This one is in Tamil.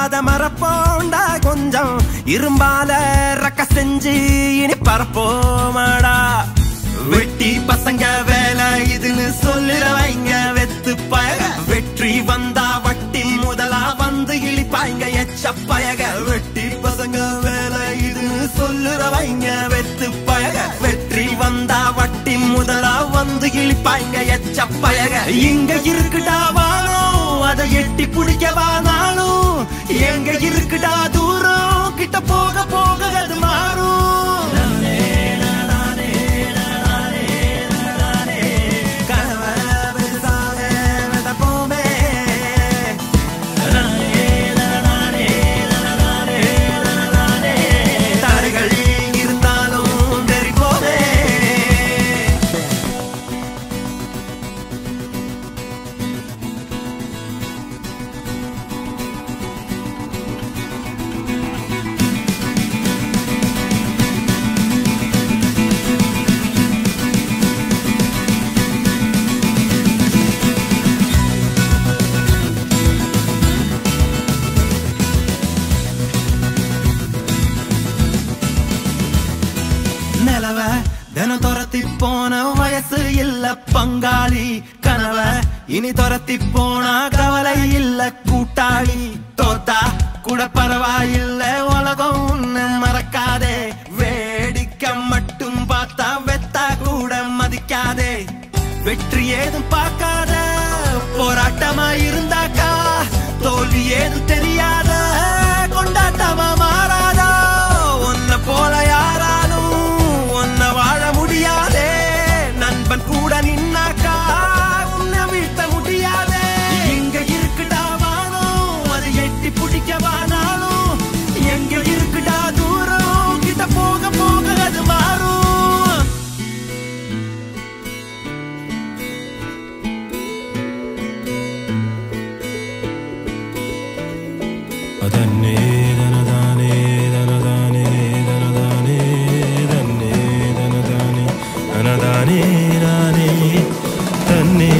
அத மறப்போண்டா கொஞ்சம் இரும்பால ரக்க செஞ்சு இனி பரப்போமாடா வெட்டி பசங்க வேலை இதுன்னு சொல்லுறவைங்க வெத்து பயக வெற்றி வந்தா வட்டி முதலா வந்து இழிப்பாய்ங்க எச்சப்பயக வெட்டி பசங்க வேலை இதுன்னு சொல்லுறவைங்க வெத்து பயக வெற்றி வந்தா வட்டி முதலா வந்து இழிப்பாய்ங்க எச்சப்பயக இங்க இருக்குடா வாழும் அதை எட்டி பிடிக்கவானாலும் எங்க இருக்குடா தூரம் கிட்ட போக போக அது மாறும் தினம் துரத்தி போன வயசு இல்ல பங்காளி கனவ இனி துரத்தி போனா கவலை இல்ல கூட்டாளி தோத்தா கூட பரவாயில்ல உலகம் உன்னை மறக்காதே வேடிக்கை மட்டும் பார்த்தா வெத்தா கூட மதிக்காதே வெற்றி ஏதும் பார்க்காத போராட்டமா இருந்தாக்கா தோல்வி ஏதும் தெரியாத கொண்டாட்டமா மாறாதா உன்னை போல யாராலும் வாழ முடியாதே நண்பன் கூட நின்னாக்கா உன்னை வீழ்த்த முடியாதே இங்க இருக்குடா வாழும் அது எட்டி பிடிக்கவானாலும் எங்க இருக்குடா தூரம் கிட்ட போக போக அது மாறும் அதன்னே தனதானே தனதானே தனதானே தன்னே தனதானே தனதானே நானே தன்னே